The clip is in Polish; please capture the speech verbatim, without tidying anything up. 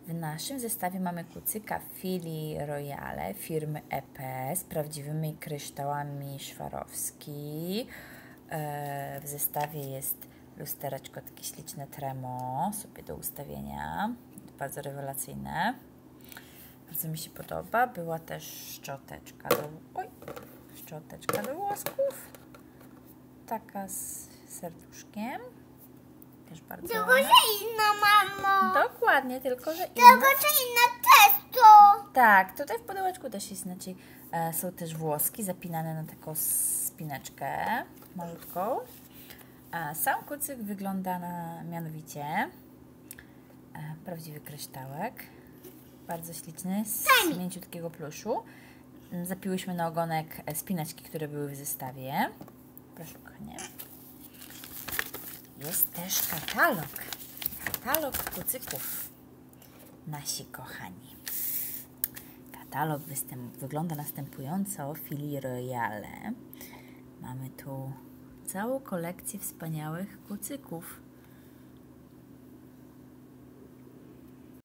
W naszym zestawie mamy kucyka Filii Royale firmy E P z prawdziwymi kryształami Swarovski. W zestawie jest lustereczko takie śliczne Tremo, sobie do ustawienia, bardzo rewelacyjne. Bardzo mi się podoba. Była też szczoteczka do, oj, szczoteczka do włosków, taka z serduszkiem. Też bardzo tylko, ładna. że inna, mamo. Dokładnie, tylko, że inna. Tylko, że inna testo. Tak, tutaj w pudełeczku też jest inaczej. E, są też włoski zapinane na taką spineczkę malutką. A sam kucyk wygląda na mianowicie e, prawdziwy kryształek. Bardzo śliczny, z mięciutkiego pluszu. Zapiłyśmy na ogonek spinaczki, które były w zestawie. Proszę, kochanie. Jest też katalog. Katalog kucyków. Nasi kochani. Katalog wygląda następująco. Filii Royale. Mamy tu całą kolekcję wspaniałych kucyków.